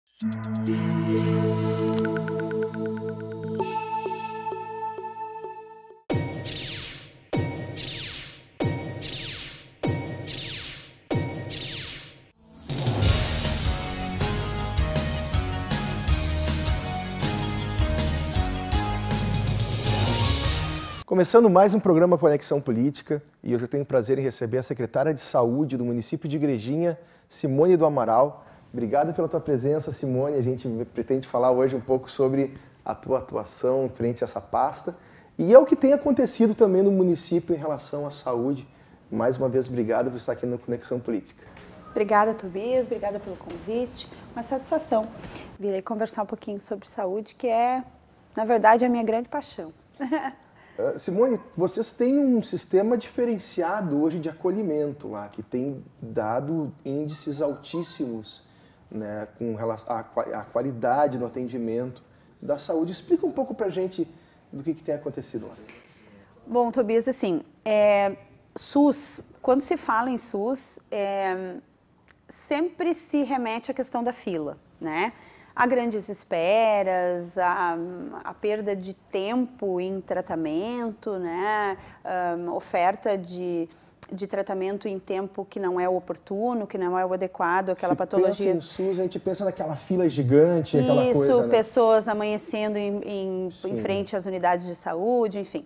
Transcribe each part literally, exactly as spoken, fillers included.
Começando mais um programa Conexão Política, e hoje eu tenho o prazer em receber a secretária de Saúde do município de Igrejinha, Simone do Amaral. Obrigado pela tua presença, Simone. A gente pretende falar hoje um pouco sobre a tua atuação frente a essa pasta e é o que tem acontecido também no município em relação à saúde. Mais uma vez, obrigado por estar aqui no Conexão Política. Obrigada, Tobias. Obrigada pelo convite. Uma satisfação vir aí conversar um pouquinho sobre saúde, que é, na verdade, a minha grande paixão. Simone, vocês têm um sistema diferenciado hoje de acolhimento lá, que tem dado índices altíssimos, né, com relação à qualidade do atendimento da saúde. Explica um pouco para a gente do que, que tem acontecido lá. Bom, Tobias, assim, é, SUS, quando se fala em SUS, é, sempre se remete à questão da fila, né? Há grandes esperas, a, a perda de tempo em tratamento, né? Um, oferta de, de tratamento em tempo que não é o oportuno, que não é o adequado, aquela Se patologia. Pensa em SUS, a gente pensa naquela fila gigante, Isso, aquela coisa, Isso, né? pessoas amanhecendo em, em, em frente às unidades de saúde, enfim.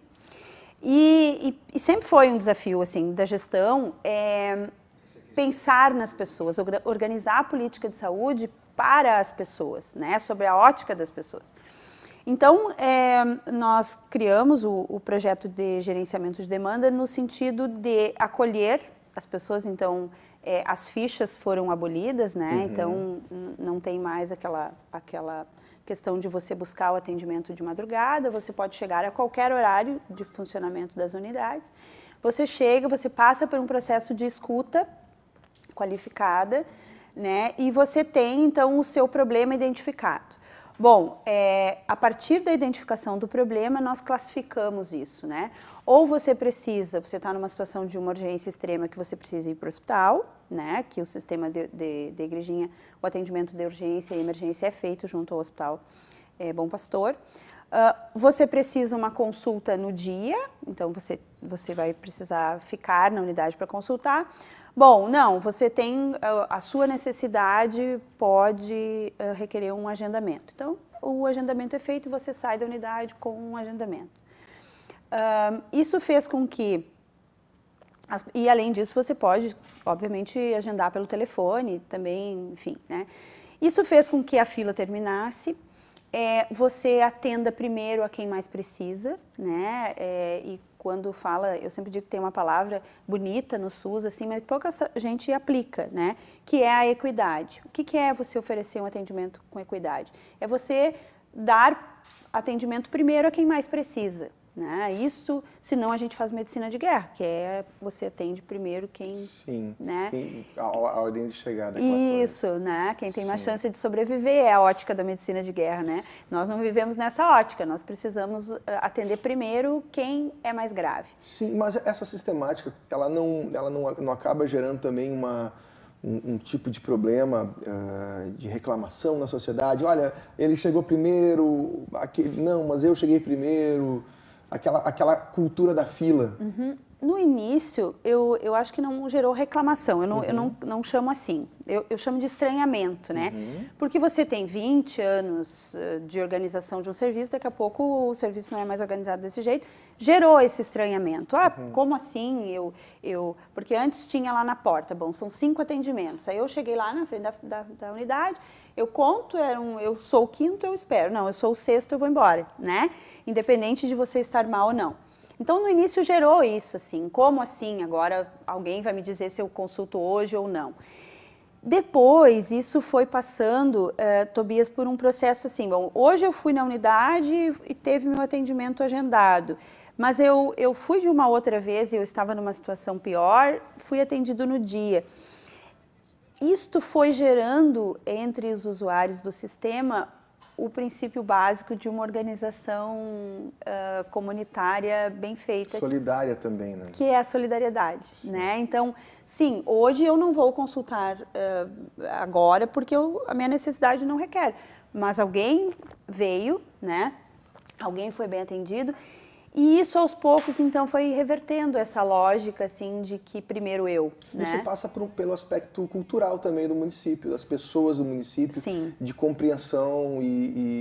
E, e, e sempre foi um desafio, assim, da gestão, é, pensar nas pessoas, organizar a política de saúde para as pessoas, né, sobre a ótica das pessoas. Então, é, nós criamos o, o projeto de gerenciamento de demanda no sentido de acolher as pessoas. Então, é, as fichas foram abolidas, né, uhum. Então não tem mais aquela, aquela questão de você buscar o atendimento de madrugada, você pode chegar a qualquer horário de funcionamento das unidades. Você chega, você passa por um processo de escuta qualificada, né? E você tem, então, o seu problema identificado. Bom, é, a partir da identificação do problema, nós classificamos isso, né? Ou você precisa, você está numa situação de uma urgência extrema que você precisa ir para o hospital, né? Que o sistema de, de, de Igrejinha, o atendimento de urgência e emergência é feito junto ao Hospital é, Bom Pastor. Uh, você precisa uma consulta no dia, então você, você vai precisar ficar na unidade para consultar. Bom, não, você tem, a sua necessidade pode uh, requerer um agendamento. Então, o agendamento é feito e você sai da unidade com um agendamento. Uh, isso fez com que, as, e além disso, você pode, obviamente, agendar pelo telefone também, enfim, né? Isso fez com que a fila terminasse, é, você atenda primeiro a quem mais precisa, né? É, e quando fala, eu sempre digo que tem uma palavra bonita no SUS, assim, mas pouca gente aplica, né? Que é a equidade. O que, que é você oferecer um atendimento com equidade? É você dar atendimento primeiro a quem mais precisa, né? Isso, senão a gente faz medicina de guerra, que é você atende primeiro quem... Sim, né? quem, a, a ordem de chegada. Isso, coisa. Né? Quem tem mais Sim. chance de sobreviver é a ótica da medicina de guerra, né? Nós não vivemos nessa ótica, nós precisamos atender primeiro quem é mais grave. Sim, mas essa sistemática, ela não, ela não, não acaba gerando também uma... Um, um tipo de problema uh, de reclamação na sociedade? Olha, ele chegou primeiro, aquele, não, mas eu cheguei primeiro... Aquela, aquela cultura da fila. Uhum. No início, eu, eu acho que não gerou reclamação, eu não, uhum. eu não, não chamo assim, eu, eu chamo de estranhamento, né? Uhum. Porque você tem vinte anos de organização de um serviço, daqui a pouco o serviço não é mais organizado desse jeito, gerou esse estranhamento. Ah, uhum. como assim? Eu, eu, porque antes tinha lá na porta, bom, são cinco atendimentos, aí eu cheguei lá na frente da, da, da unidade, eu conto, era um, eu sou o quinto, eu espero, não, eu sou o sexto, eu vou embora, né? Independente de você estar mal ou não. Então, no início gerou isso, assim, como assim? Agora alguém vai me dizer se eu consulto hoje ou não. Depois, isso foi passando, uh, Tobias, por um processo assim, bom, hoje eu fui na unidade e teve meu atendimento agendado, mas eu, eu fui de uma outra vez e eu estava numa situação pior, fui atendido no dia. Isto foi gerando entre os usuários do sistema o princípio básico de uma organização uh, comunitária bem feita. Solidária também, né? Que é a solidariedade, sim. né? Então, sim, hoje eu não vou consultar uh, agora porque eu, a minha necessidade não requer, mas alguém veio, né? Alguém foi bem atendido. E isso, aos poucos, então, foi revertendo essa lógica, assim, de que primeiro eu, Isso né? passa por, pelo aspecto cultural também do município, das pessoas do município, Sim. de compreensão e,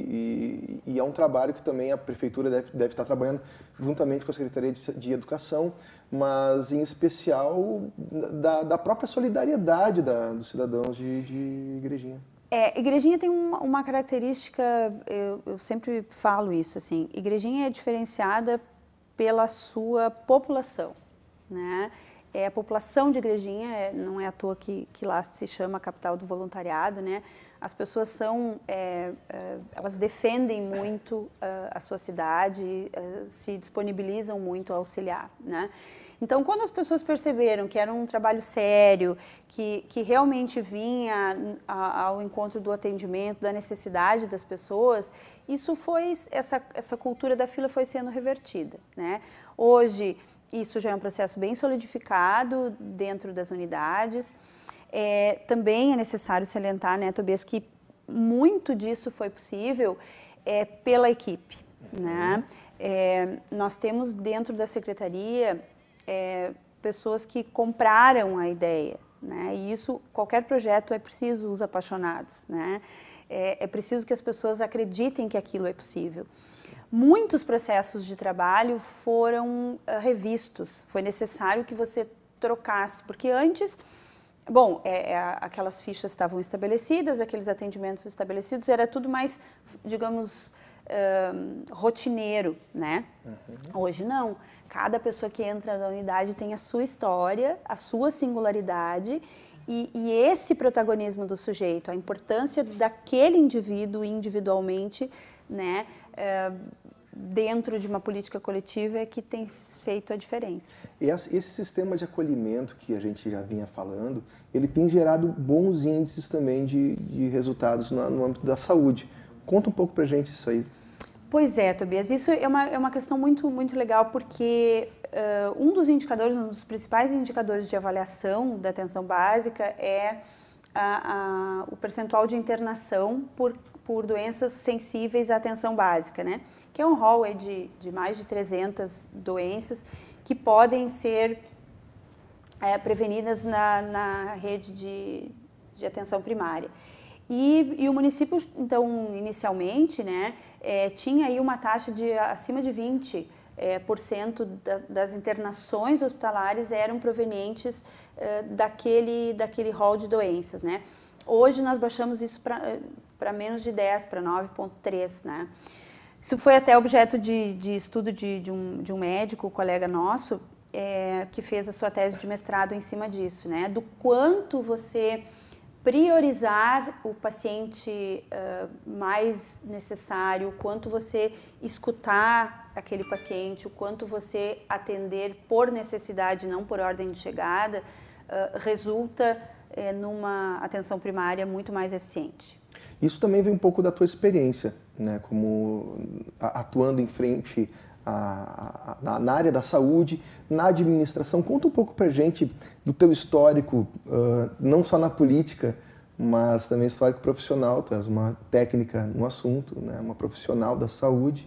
e, e, e é um trabalho que também a prefeitura deve, deve estar trabalhando juntamente com a Secretaria de, de Educação, mas em especial da, da própria solidariedade da, dos cidadãos de, de Igrejinha. É, Igrejinha tem uma, uma característica, eu, eu sempre falo isso, assim, Igrejinha é diferenciada pela sua população, né? É, a população de Igrejinha, é, não é à toa que, que lá se chama a capital do voluntariado, né? As pessoas são, é, é, elas defendem muito uh, a sua cidade, uh, se disponibilizam muito a auxiliar, né? Então, quando as pessoas perceberam que era um trabalho sério, que, que realmente vinha a, ao encontro do atendimento, da necessidade das pessoas, isso foi, essa, essa cultura da fila foi sendo revertida, né? Hoje, isso já é um processo bem solidificado dentro das unidades. É, também é necessário salientar, né, Tobias, que muito disso foi possível é, pela equipe, né? É, nós temos dentro da secretaria É, pessoas que compraram a ideia, né? E isso, qualquer projeto é preciso os apaixonados, né? É, é preciso que as pessoas acreditem que aquilo é possível. Muitos processos de trabalho foram uh, revistos, foi necessário que você trocasse, porque antes, bom, é, é, aquelas fichas estavam estabelecidas, aqueles atendimentos estabelecidos, era tudo mais, digamos, uh, rotineiro, né? Uhum. Hoje não. Cada pessoa que entra na unidade tem a sua história, a sua singularidade e, e esse protagonismo do sujeito, a importância daquele indivíduo individualmente, né, é, dentro de uma política coletiva é que tem feito a diferença. E esse sistema de acolhimento que a gente já vinha falando, ele tem gerado bons índices também de, de resultados no, no âmbito da saúde. Conta um pouco pra gente isso aí. Pois é, Tobias, isso é uma, é uma questão muito, muito legal, porque uh, um dos indicadores, um dos principais indicadores de avaliação da atenção básica é a, a, o percentual de internação por, por doenças sensíveis à atenção básica, né? Que é um rol aí de, de mais de trezentas doenças que podem ser é, prevenidas na, na rede de, de atenção primária. E, e o município, então, inicialmente, né, é, tinha aí uma taxa de acima de vinte por cento é, da, das internações hospitalares eram provenientes é, daquele, daquele rol de doenças, né? Hoje nós baixamos isso para menos de dez, para nove vírgula três, né? Isso foi até objeto de, de estudo de, de, um, de um médico, colega nosso, é, que fez a sua tese de mestrado em cima disso, né? Do quanto você priorizar o paciente uh, mais necessário, o quanto você escutar aquele paciente, o quanto você atender por necessidade, não por ordem de chegada, uh, resulta uh, numa atenção primária muito mais eficiente. Isso também vem um pouco da tua experiência, né, como atuando em frente a, a, na área da saúde, na administração. Conta um pouco pra gente do teu histórico, uh, não só na política, mas também histórico profissional. Tu és uma técnica no assunto, né, uma profissional da saúde,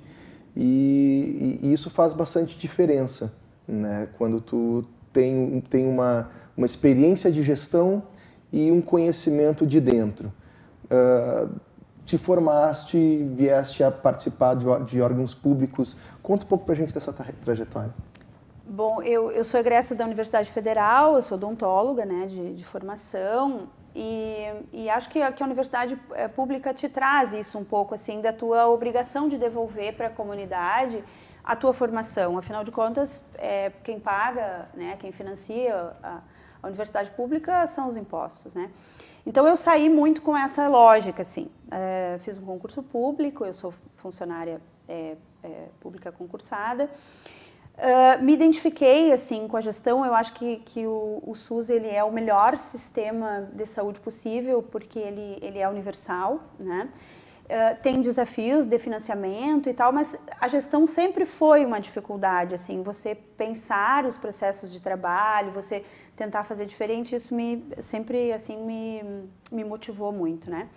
e, e, e isso faz bastante diferença, né, quando tu tem, tem uma, uma experiência de gestão e um conhecimento de dentro. Uh, te formaste, vieste a participar de, de órgãos públicos. Conta um pouco pra gente dessa trajetória. Bom, eu, eu sou egressa da Universidade Federal, eu sou odontóloga, né, de, de formação, e, e acho que a, que a universidade pública te traz isso um pouco, assim, da tua obrigação de devolver para a comunidade a tua formação. Afinal de contas, é, quem paga, né, quem financia a, a universidade pública são os impostos, né? Então, eu saí muito com essa lógica, assim. É, fiz um concurso público, eu sou funcionária é, é, pública concursada. Uh, me identifiquei, assim, com a gestão. Eu acho que, que o, o SUS, ele é o melhor sistema de saúde possível, porque ele, ele é universal, né? Uh, tem desafios de financiamento e tal, mas a gestão sempre foi uma dificuldade, assim, você pensar os processos de trabalho, você tentar fazer diferente, isso me, sempre, assim, me, me motivou muito, né?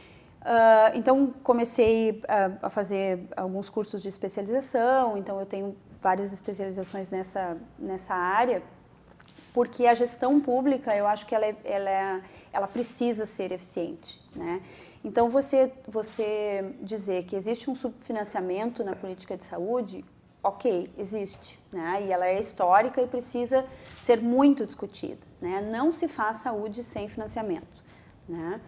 Uh, então, comecei a, a fazer alguns cursos de especialização, então eu tenho várias especializações nessa, nessa área, porque a gestão pública, eu acho que ela, é, ela, é, ela precisa ser eficiente, né? Então, você, você dizer que existe um subfinanciamento na política de saúde, ok, existe, né? E ela é histórica e precisa ser muito discutida, né? Não se faz saúde sem financiamento, né?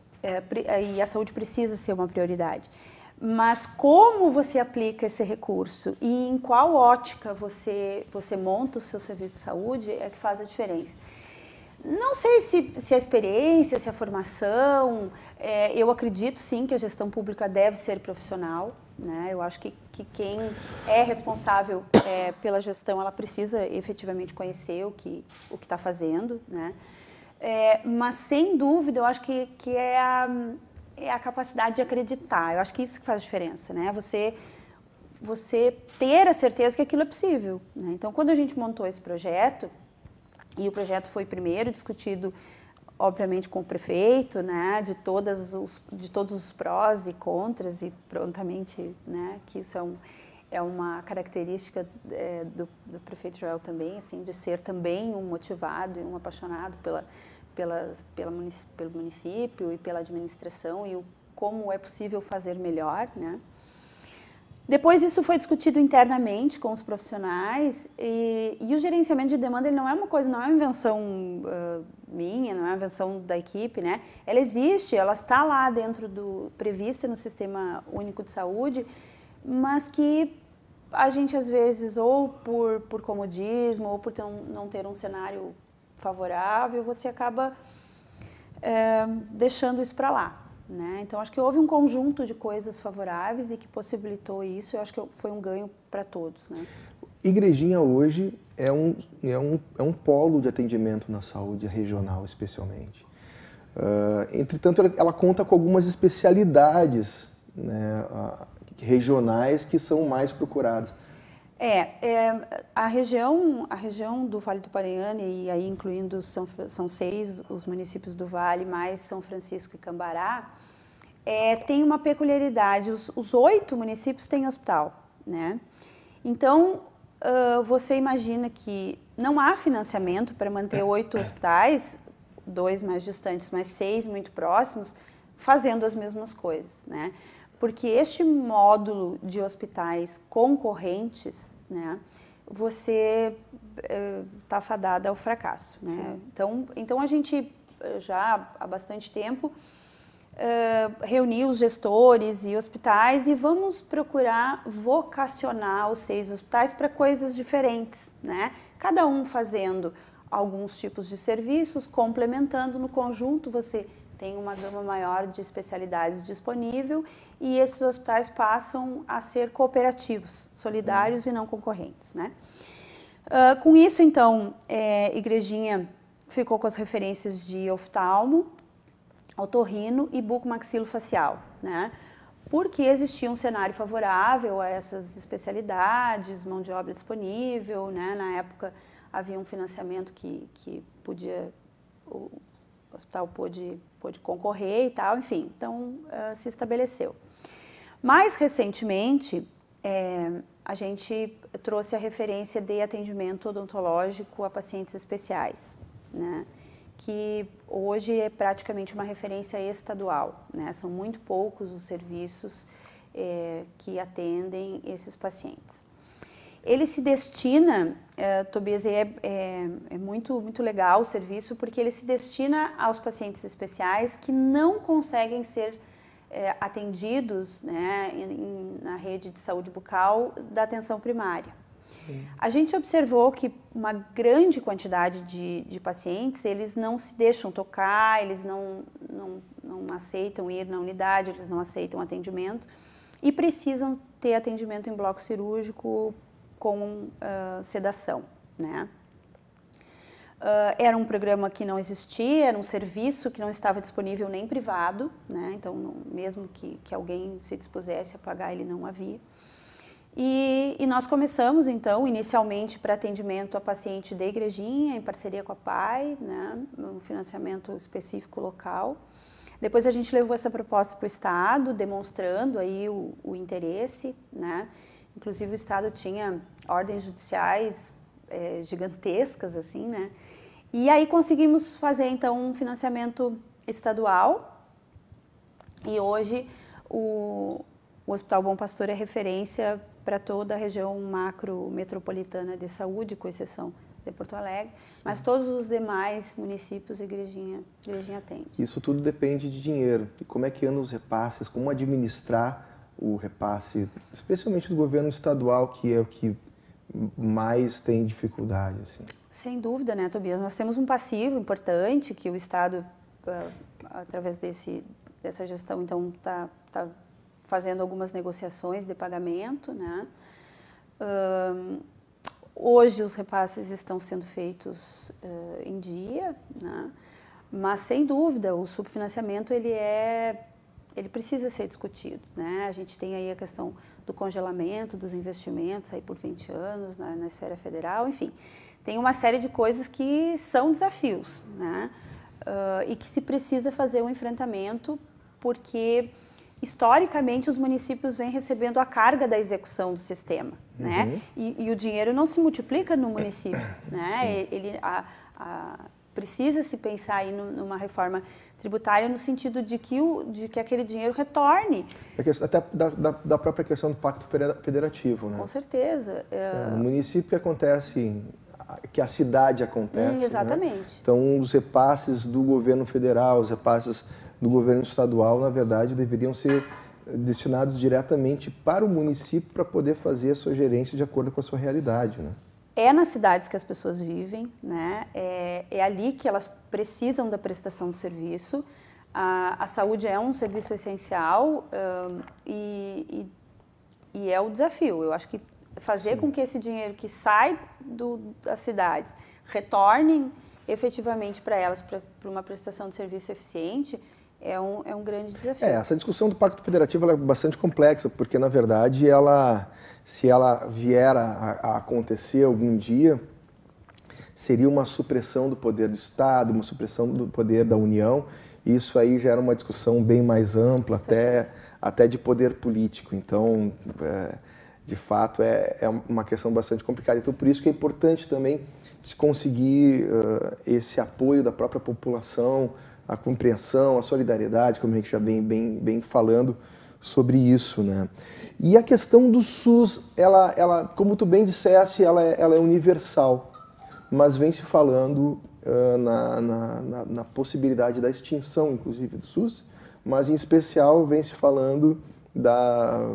É, e a saúde precisa ser uma prioridade. Mas como você aplica esse recurso e em qual ótica você, você monta o seu serviço de saúde é que faz a diferença. Não sei se, se a experiência, se a formação, é, eu acredito sim que a gestão pública deve ser profissional, né? Eu acho que, que quem é responsável é, pela gestão, ela precisa efetivamente conhecer o que o que está fazendo, né? É, mas sem dúvida, eu acho que, que é, a, é a capacidade de acreditar, eu acho que isso que faz diferença, né? Você, você ter a certeza que aquilo é possível, né? Então, quando a gente montou esse projeto, e o projeto foi primeiro discutido, obviamente, com o prefeito, né, de, todas os, de todos os prós e contras, e prontamente, né, que isso é, um, é uma característica é, do, do prefeito Joel também, assim, de ser também um motivado e um apaixonado pela, pela, pela munic, pelo município e pela administração e o, como é possível fazer melhor, né. Depois isso foi discutido internamente com os profissionais e, e o gerenciamento de demanda ele não é uma coisa, não é uma invenção uh, minha, não é uma invenção da equipe, né? Ela existe, ela está lá dentro do prevista no Sistema Único de Saúde, mas que a gente às vezes ou por, por comodismo ou por ter um, não ter um cenário favorável, você acaba uh, deixando isso para lá. Né? Então, acho que houve um conjunto de coisas favoráveis e que possibilitou isso. Eu acho que foi um ganho para todos. Né? Igrejinha hoje é um, é, um, é um polo de atendimento na saúde regional, especialmente. Uh, entretanto, ela, ela conta com algumas especialidades, né, uh, regionais que são mais procuradas. É, é, a região, a região do Vale do Paranhana, e aí incluindo são, são seis os municípios do Vale, mais São Francisco e Cambará, é, tem uma peculiaridade, os, os oito municípios têm hospital, né? Então, uh, você imagina que não há financiamento para manter oito hospitais, dois mais distantes, mas seis muito próximos, fazendo as mesmas coisas, né? Porque este módulo de hospitais concorrentes, né, você está uh, fadada ao fracasso. Né? Então, então, a gente já há bastante tempo uh, reuniu os gestores e hospitais e vamos procurar vocacionar os seis hospitais para coisas diferentes, né? Cada um fazendo alguns tipos de serviços, complementando no conjunto, você tem uma gama maior de especialidades disponível e esses hospitais passam a ser cooperativos, solidários uhum. e não concorrentes, né? Uh, com isso, então, é, Igrejinha ficou com as referências de oftalmo, otorrino e bucomaxilofacial, né? Porque existia um cenário favorável a essas especialidades, mão de obra disponível, né? Na época havia um financiamento que, que podia... O, o hospital pôde, pôde concorrer e tal, enfim, então uh, se estabeleceu. Mais recentemente, é, a gente trouxe a referência de atendimento odontológico a pacientes especiais, né, que hoje é praticamente uma referência estadual, né, são muito poucos os serviços é, que atendem esses pacientes. Ele se destina, uh, Tobias, é, é, é muito, muito legal o serviço, porque ele se destina aos pacientes especiais que não conseguem ser é, atendidos, né, em, na rede de saúde bucal da atenção primária. Sim. A gente observou que uma grande quantidade de, de pacientes, eles não se deixam tocar, eles não, não, não aceitam ir na unidade, eles não aceitam atendimento e precisam ter atendimento em bloco cirúrgico com uh, sedação, né? Uh, era um programa que não existia, era um serviço que não estava disponível nem privado, né? Então, não, mesmo que, que alguém se dispusesse a pagar, ele não havia. E, e nós começamos, então, inicialmente para atendimento a paciente da Igrejinha, em parceria com a P A I, né? Um financiamento específico local. Depois a gente levou essa proposta para o Estado, demonstrando aí o, o interesse, né? Inclusive o Estado tinha ordens judiciais é, gigantescas, assim, né? E aí conseguimos fazer, então, um financiamento estadual. E hoje o, o Hospital Bom Pastor é referência para toda a região macro-metropolitana de saúde, com exceção de Porto Alegre, sim, mas todos os demais municípios, a Igrejinha, a Igrejinha atende. Isso tudo depende de dinheiro. E como é que andam os repasses, como administrar o repasse, especialmente do governo estadual, que é o que mais tem dificuldade, assim? Sem dúvida, né, Tobias? Nós temos um passivo importante que o Estado, uh, através desse, dessa gestão, então, está tá fazendo algumas negociações de pagamento, né? Uh, hoje os repasses estão sendo feitos uh, em dia, né? Mas sem dúvida o subfinanciamento ele é, ele precisa ser discutido, né? A gente tem aí a questão do congelamento dos investimentos aí por vinte anos na, na esfera federal, enfim, tem uma série de coisas que são desafios, né? Uh, e que se precisa fazer um enfrentamento porque historicamente, os municípios vêm recebendo a carga da execução do sistema, uhum, né? E, e o dinheiro não se multiplica no município, né? Ele a, a, precisa se pensar aí numa reforma tributária no sentido de que, o, de que aquele dinheiro retorne. Até da, da, da própria questão do pacto federativo, né? Com certeza. É, no município que acontece, que a cidade acontece, hum, exatamente. Né? Então, os repasses do governo federal, os repasses do governo estadual, na verdade, deveriam ser destinados diretamente para o município para poder fazer a sua gerência de acordo com a sua realidade, né? É nas cidades que as pessoas vivem, né? É, é ali que elas precisam da prestação de serviço. A, a saúde é um serviço essencial um, e, e, e é o desafio. Eu acho que fazer Sim. com que esse dinheiro que sai do, das cidades retorne efetivamente para elas, para uma prestação de serviço eficiente, É um, é um grande desafio. É, essa discussão do Pacto Federativo ela é bastante complexa, porque, na verdade, ela, se ela vier a, a acontecer algum dia, seria uma supressão do poder do Estado, uma supressão do poder da União, e isso aí já era uma discussão bem mais ampla, até, até de poder político. Então, é, de fato, é, é uma questão bastante complicada. Então, por isso que é importante também se conseguir uh, esse apoio da própria população, a compreensão, a solidariedade, como a gente já vem bem, bem falando sobre isso, né? E a questão do SUS, ela, ela, como tu bem disseste, ela é, ela é universal, mas vem se falando uh, na, na, na, na possibilidade da extinção, inclusive, do SUS, mas em especial vem se falando da,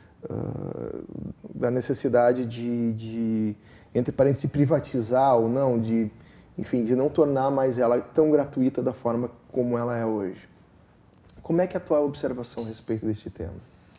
uh, da necessidade de, de, entre parênteses, privatizar ou não, de, enfim, de não tornar mais ela tão gratuita da forma como ela é hoje. Como é que é a tua observação a respeito deste tema?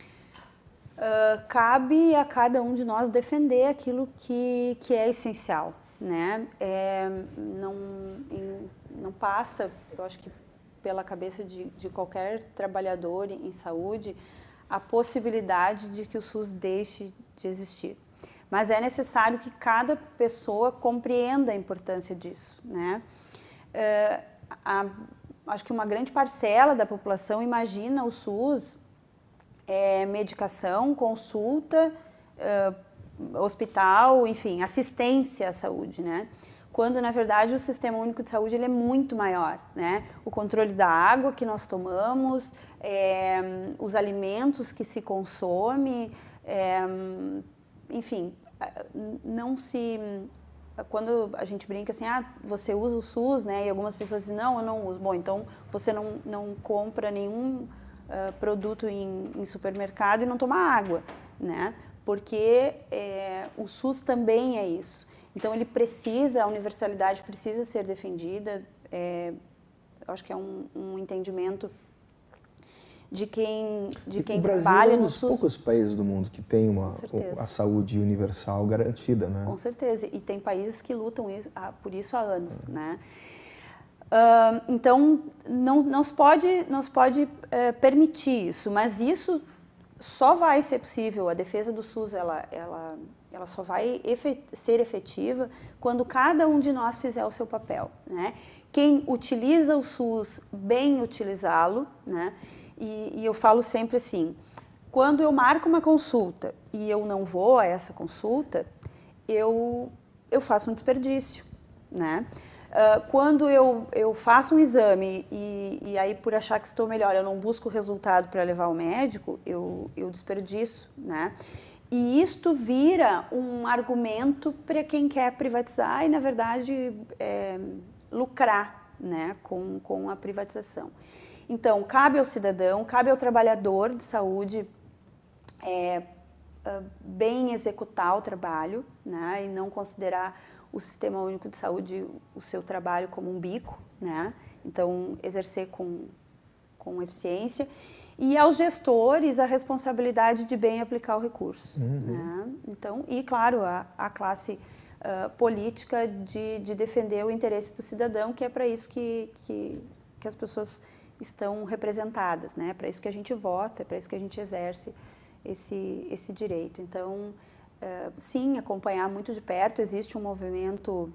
Uh, cabe a cada um de nós defender aquilo que, que é essencial, né? É, não, em, não passa, eu acho que pela cabeça de, de qualquer trabalhador em saúde, a possibilidade de que o SUS deixe de existir. Mas é necessário que cada pessoa compreenda a importância disso, né? Uh, a, acho que uma grande parcela da população imagina o SUS é, medicação, consulta, uh, hospital, enfim, assistência à saúde, né? Quando, na verdade, o Sistema Único de Saúde ele é muito maior, né? O controle da água que nós tomamos, é, os alimentos que se consome, é, enfim, não se... Quando a gente brinca assim, ah, você usa o SUS, né? E algumas pessoas dizem, não, eu não uso. Bom, então você não, não compra nenhum uh, produto em, em supermercado e não toma água, né? Porque é, o SUS também é isso. Então ele precisa, a universalidade precisa ser defendida. É, eu acho que é um, um entendimento de quem, de quem o Brasil trabalha é um no dos SUS. poucos países do mundo que tem uma, a saúde universal garantida, né? Com certeza, e tem países que lutam isso, ah, por isso há anos, é. né? Uh, então, não, não se pode, não se pode uh, permitir isso, mas isso só vai ser possível, a defesa do SUS, ela, ela, ela só vai efet- ser efetiva quando cada um de nós fizer o seu papel, né? Quem utiliza o SUS, bem utilizá-lo, né? E, e eu falo sempre assim, quando eu marco uma consulta e eu não vou a essa consulta, eu, eu faço um desperdício, né? Uh, quando eu, eu faço um exame e, e aí por achar que estou melhor eu não busco o resultado para levar ao médico, eu, eu desperdiço, né? E isto vira um argumento para quem quer privatizar e, na verdade, é, lucrar, né, com, com a privatização. Então, cabe ao cidadão, cabe ao trabalhador de saúde é, uh, bem executar o trabalho, né, e não considerar o Sistema Único de Saúde, o seu trabalho como um bico, né? Então, exercer com, com eficiência. E aos gestores a responsabilidade de bem aplicar o recurso. Uhum. Né? Então, e, claro, a, a classe uh, política de, de defender o interesse do cidadão, que é para isso que, que, que as pessoas estão representadas, né? É para isso que a gente vota, é para isso que a gente exerce esse, esse direito. Então, Uh, sim, acompanhar muito de perto, existe um movimento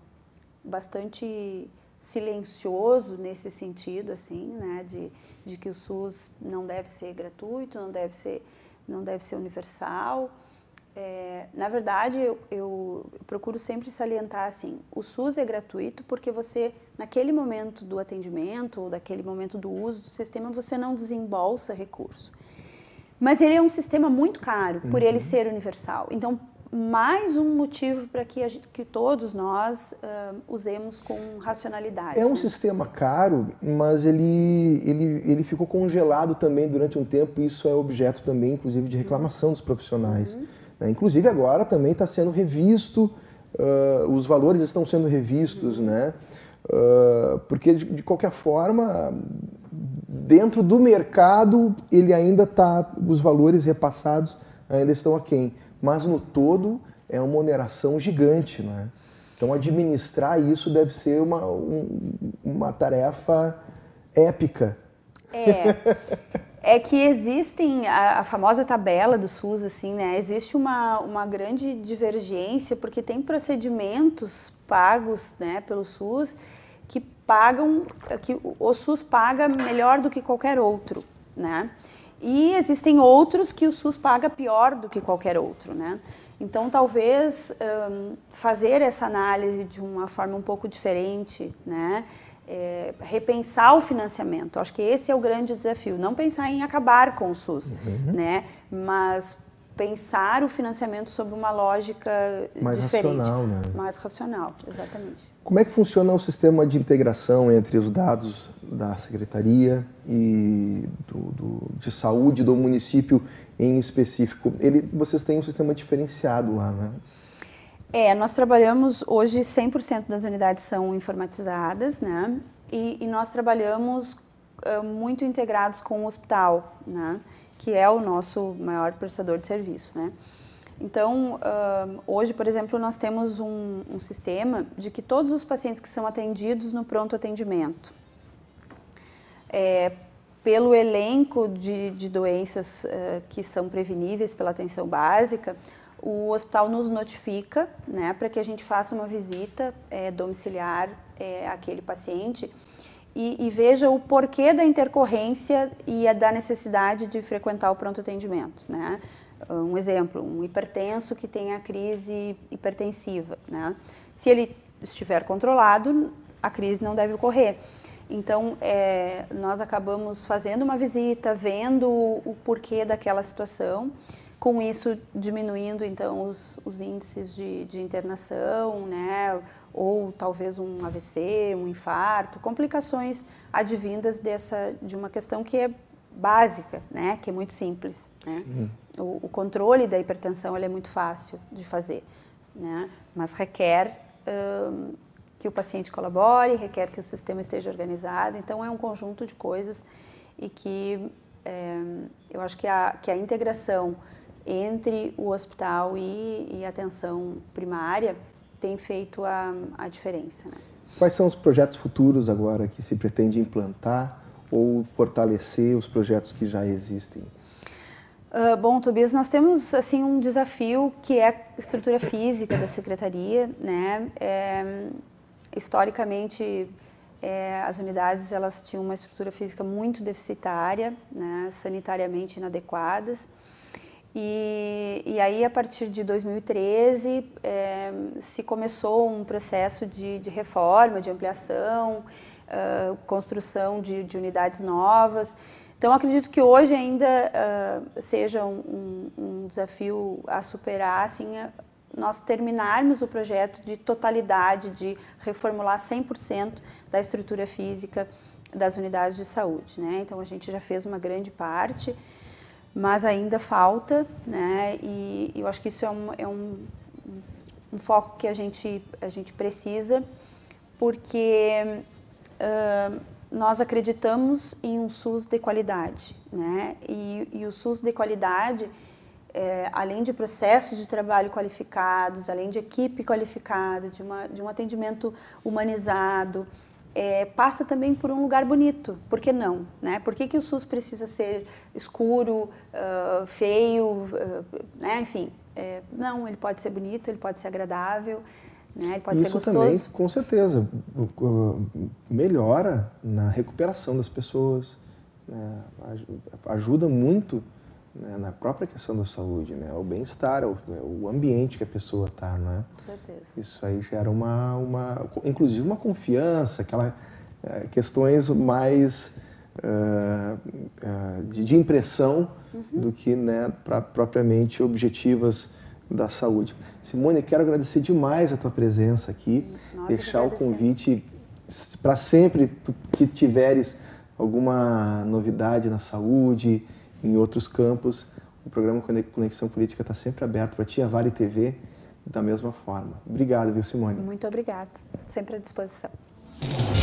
bastante silencioso nesse sentido, assim, né, de, de que o SUS não deve ser gratuito, não deve ser, não deve ser universal. É, na verdade, eu, eu, eu procuro sempre salientar, assim, o SUS é gratuito porque você, naquele momento do atendimento, ou daquele momento do uso do sistema, você não desembolsa recurso. Mas ele é um sistema muito caro, por uhum. ele ser universal. Então, mais um motivo para que, que todos nós uh, usemos com racionalidade. É um né? sistema caro, mas ele, ele, ele ficou congelado também durante um tempo, e isso é objeto também, inclusive, de reclamação uhum. dos profissionais. Uhum. Né? Inclusive, agora também está sendo revisto, uh, os valores estão sendo revistos, uhum. né? Uh, porque, de, de qualquer forma, dentro do mercado, ele ainda está, os valores repassados ainda estão aquém. Mas no todo é uma oneração gigante, né? Então administrar isso deve ser uma, um, uma tarefa épica. É, é que existem a, a famosa tabela do SUS, assim, né? Existe uma, uma grande divergência porque tem procedimentos pagos, né, pelo SUS que pagam, que o SUS paga melhor do que qualquer outro, né? E existem outros que o SUS paga pior do que qualquer outro, né? Então, talvez um, fazer essa análise de uma forma um pouco diferente, né? É, repensar o financiamento. Acho que esse é o grande desafio. Não pensar em acabar com o SUS, uhum. né? Mas pensar o financiamento sob uma lógica mais diferente. Racional, né? Mais racional, exatamente. Como é que funciona o sistema de integração entre os dados da Secretaria e do, do, de Saúde do município em específico? Ele, vocês têm um sistema diferenciado lá, né? É, nós trabalhamos, hoje cem por cento das unidades são informatizadas, né? E, e nós trabalhamos uh, muito integrados com o hospital, né? Que é o nosso maior prestador de serviço, né? Então, uh, hoje, por exemplo, nós temos um, um sistema de que todos os pacientes que são atendidos no pronto atendimento, é, pelo elenco de, de doenças uh, que são preveníveis pela atenção básica, o hospital nos notifica, né, para que a gente faça uma visita é, domiciliar é, àquele paciente e, e veja o porquê da intercorrência e a da necessidade de frequentar o pronto atendimento, né? Um exemplo, um hipertenso que tem a crise hipertensiva, né? Se ele estiver controlado, a crise não deve ocorrer. Então, é, nós acabamos fazendo uma visita, vendo o, o porquê daquela situação, com isso diminuindo, então, os, os índices de, de internação, né? Ou talvez um A V C, um infarto, complicações advindas dessa, de uma questão que é básica, né? Que é muito simples, né? O, o controle da hipertensão ele é muito fácil de fazer, né? Mas requer hum, que o paciente colabore, requer que o sistema esteja organizado. Então, é um conjunto de coisas e que é, eu acho que a, que a integração entre o hospital e, e a atenção primária tem feito a, a diferença, né? Quais são os projetos futuros agora que se pretende implantar ou fortalecer os projetos que já existem? Uh, bom, Tobias, nós temos assim um desafio que é a estrutura física da secretaria, né? É, historicamente, é, as unidades elas tinham uma estrutura física muito deficitária, né? Sanitariamente inadequadas. E, e aí, a partir de dois mil e treze, é, se começou um processo de, de reforma, de ampliação, uh, construção de, de unidades novas. Então, acredito que hoje ainda uh, seja um, um desafio a superar, assim, nós terminarmos o projeto de totalidade, de reformular cem por cento da estrutura física das unidades de saúde, né? Então, a gente já fez uma grande parte, mas ainda falta, né? E eu acho que isso é um, é um, um foco que a gente, a gente precisa, porque uh, nós acreditamos em um SUS de qualidade, né? E, e o SUS de qualidade, é, além de processos de trabalho qualificados, além de equipe qualificada, de, uma, de um atendimento humanizado, É, passa também por um lugar bonito. Por que não? Né? Por que, que o SUS precisa ser escuro, uh, feio, uh, né? Enfim, é, não, ele pode ser bonito, ele pode ser agradável, né? Ele pode Isso ser gostoso. Também, com certeza, melhora na recuperação das pessoas, né? Ajuda muito, né, na própria questão da saúde, né? O bem-estar, o, o ambiente que a pessoa está, não é? Com certeza. Isso aí gera uma, uma inclusive uma confiança, aquela, é, questões mais uh, uh, de, de impressão, uhum, do que, né, pra, propriamente objetivas da saúde. Simone, quero agradecer demais a tua presença aqui, Nós deixar o convite para sempre tu, que tiveres alguma novidade na saúde, em outros campos, o programa Conexão Política está sempre aberto para ti, a Vale T V, da mesma forma. Obrigado, viu, Simone? Muito obrigada. Sempre à disposição.